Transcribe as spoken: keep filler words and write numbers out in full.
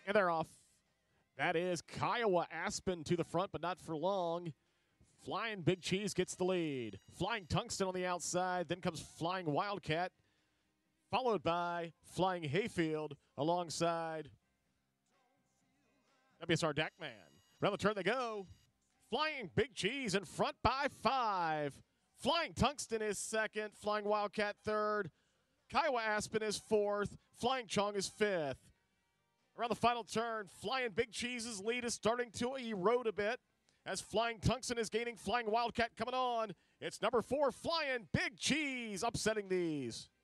And they're off. That is Kiowa Aspen to the front, but not for long. Flying Big Cheese gets the lead. Flying Tungsten on the outside. Then comes Flying Wildcat, followed by Flying Hayfield alongside W S R Deckman. Around the turn they go. Flying Big Cheese in front by five. Flying Tungsten is second. Flying Wildcat third. Kiowa Aspen is fourth. Flying Chong is fifth. Around the final turn, Flying Big Cheese's lead is starting to erode a bit as Flying Tungsten is gaining. Flying Wildcat coming on. It's number four, Flying Big Cheese, upsetting these.